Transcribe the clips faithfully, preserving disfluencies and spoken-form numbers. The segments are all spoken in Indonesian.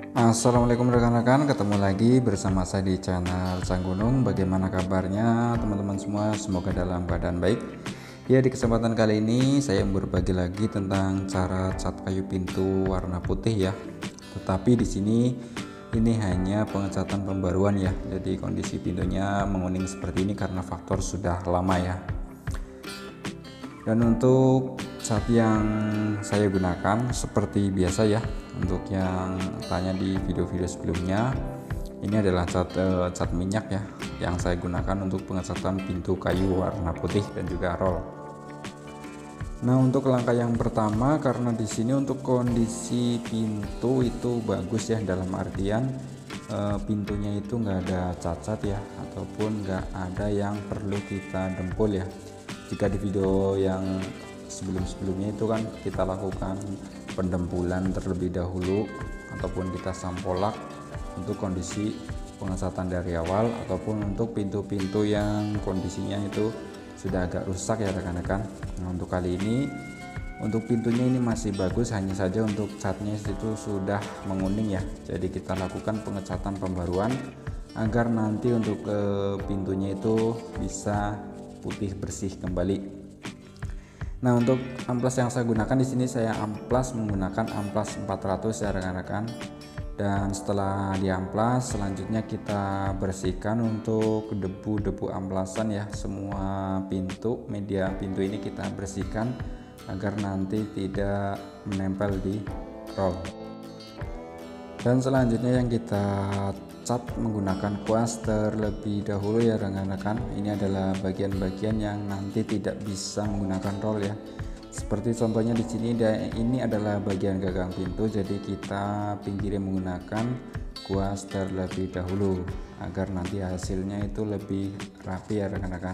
Assalamualaikum rekan-rekan, ketemu lagi bersama saya di channel Sang Gunung. Bagaimana kabarnya teman-teman semua? Semoga dalam keadaan baik. Ya, di kesempatan kali ini saya berbagi lagi tentang cara cat kayu pintu warna putih ya. Tetapi di sini ini hanya pengecatan pembaruan ya. Jadi kondisi pintunya menguning seperti ini karena faktor sudah lama ya. Dan untuk cat yang saya gunakan seperti biasa ya, untuk yang tanya di video-video sebelumnya, ini adalah cat eh, cat minyak ya yang saya gunakan untuk pengecatan pintu kayu warna putih dan juga roll. Nah, untuk langkah yang pertama, karena di sini untuk kondisi pintu itu bagus ya, dalam artian eh, pintunya itu nggak ada cacat ya, ataupun nggak ada yang perlu kita dempul ya. Jika di video yang sebelum-sebelumnya itu kan kita lakukan pendempulan terlebih dahulu ataupun kita sampolak untuk kondisi pengecatan dari awal, ataupun untuk pintu-pintu yang kondisinya itu sudah agak rusak ya rekan-rekan. Nah, untuk kali ini untuk pintunya ini masih bagus, hanya saja untuk catnya itu sudah menguning ya. Jadi kita lakukan pengecatan pembaruan agar nanti untuk eh, pintunya itu bisa putih bersih kembali. Nah, untuk amplas yang saya gunakan di sini saya amplas menggunakan amplas empat ratus ya rekan-rekan. Dan setelah diamplas, selanjutnya kita bersihkan untuk debu-debu amplasan ya. Semua pintu, media pintu ini kita bersihkan agar nanti tidak menempel di roll. Dan selanjutnya yang kita cat menggunakan kuas terlebih dahulu ya rekan-rekan. Ini adalah bagian-bagian yang nanti tidak bisa menggunakan roll ya. Seperti contohnya di sini, ini adalah bagian gagang pintu, jadi kita pinggirin menggunakan kuas terlebih dahulu agar nanti hasilnya itu lebih rapi ya rekan-rekan.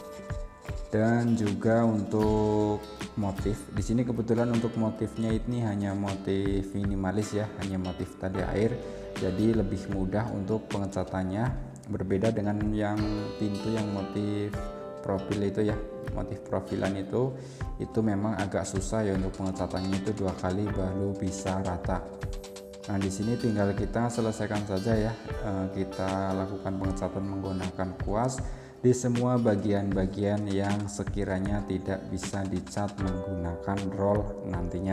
Dan juga untuk motif di sini, kebetulan untuk motifnya ini hanya motif minimalis ya, hanya motif tali air, jadi lebih mudah untuk pengecatannya, berbeda dengan yang pintu yang motif profil itu ya. Motif profilan itu itu memang agak susah ya, untuk pengecatannya itu dua kali baru bisa rata. Nah, di sini tinggal kita selesaikan saja ya, kita lakukan pengecatan menggunakan kuas di semua bagian-bagian yang sekiranya tidak bisa dicat menggunakan roll nantinya.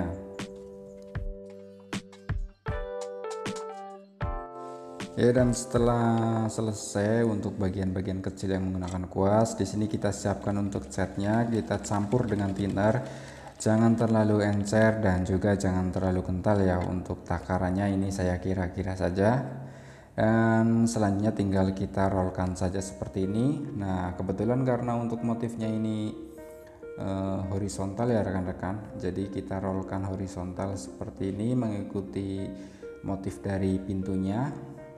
Ya, dan setelah selesai untuk bagian-bagian kecil yang menggunakan kuas, di sini kita siapkan untuk catnya, kita campur dengan thinner. Jangan terlalu encer dan juga jangan terlalu kental ya untuk takarannya, ini saya kira-kira saja. Dan selanjutnya tinggal kita rollkan saja seperti ini. Nah, kebetulan karena untuk motifnya ini eh, horizontal ya rekan-rekan, jadi kita rollkan horizontal seperti ini mengikuti motif dari pintunya.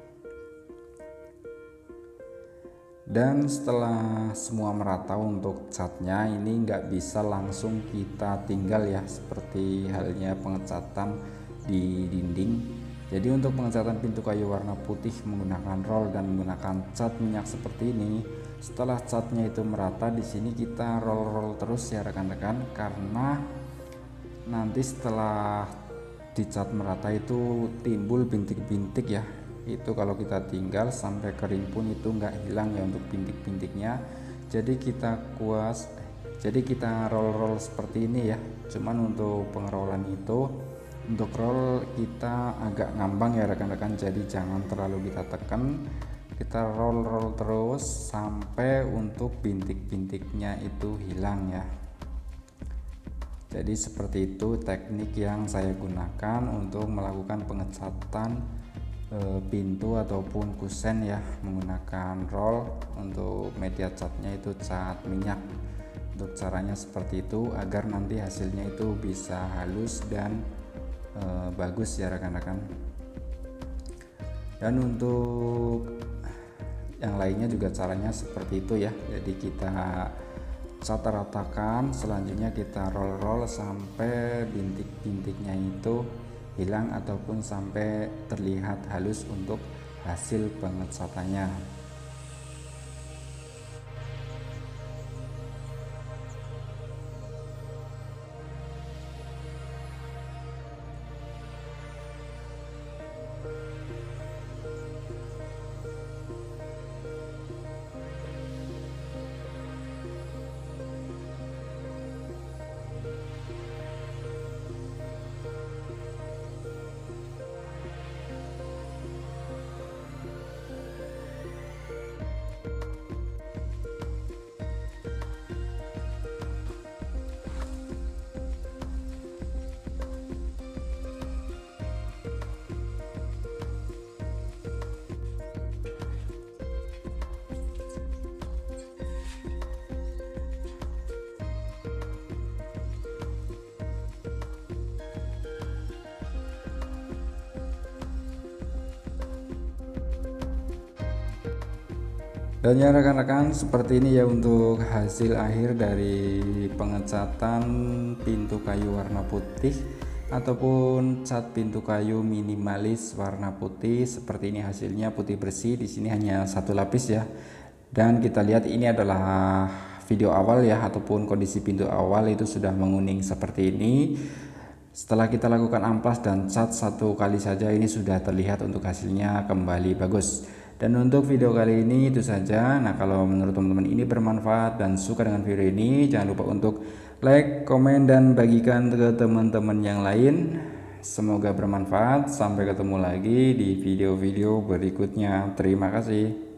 Dan setelah semua merata untuk catnya, ini nggak bisa langsung kita tinggal ya, seperti halnya pengecatan di dinding. Jadi untuk pengecatan pintu kayu warna putih menggunakan roll dan menggunakan cat minyak seperti ini, setelah catnya itu merata, di sini kita roll-roll terus ya rekan-rekan, karena nanti setelah dicat merata itu timbul bintik-bintik ya. Itu kalau kita tinggal sampai kering pun itu nggak hilang ya untuk bintik-bintiknya. Jadi kita kuas, jadi kita roll-roll seperti ini ya. Cuman untuk pengerollan itu, untuk roll kita agak ngambang ya rekan-rekan, jadi jangan terlalu kita tekan, kita roll-roll terus sampai untuk bintik-bintiknya itu hilang ya. Jadi seperti itu teknik yang saya gunakan untuk melakukan pengecatan e, pintu ataupun kusen ya menggunakan roll. Untuk media catnya itu cat minyak. Untuk caranya seperti itu agar nanti hasilnya itu bisa halus dan e, bagus ya rekan-rekan. Dan untuk yang lainnya juga caranya seperti itu ya. Jadi kita cat ratakan, selanjutnya kita roll-roll sampai bintik-bintiknya itu hilang ataupun sampai terlihat halus untuk hasil pengecatannya. Dan ya rekan-rekan, seperti ini ya untuk hasil akhir dari pengecatan pintu kayu warna putih ataupun cat pintu kayu minimalis warna putih. Seperti ini hasilnya, putih bersih. Di sini hanya satu lapis ya. Dan kita lihat ini adalah video awal ya, ataupun kondisi pintu awal itu sudah menguning seperti ini. Setelah kita lakukan amplas dan cat satu kali saja, ini sudah terlihat untuk hasilnya kembali bagus. Dan untuk video kali ini itu saja. Nah, kalau menurut teman-teman ini bermanfaat dan suka dengan video ini, jangan lupa untuk like, komen, dan bagikan ke teman-teman yang lain. Semoga bermanfaat. Sampai ketemu lagi di video-video berikutnya. Terima kasih.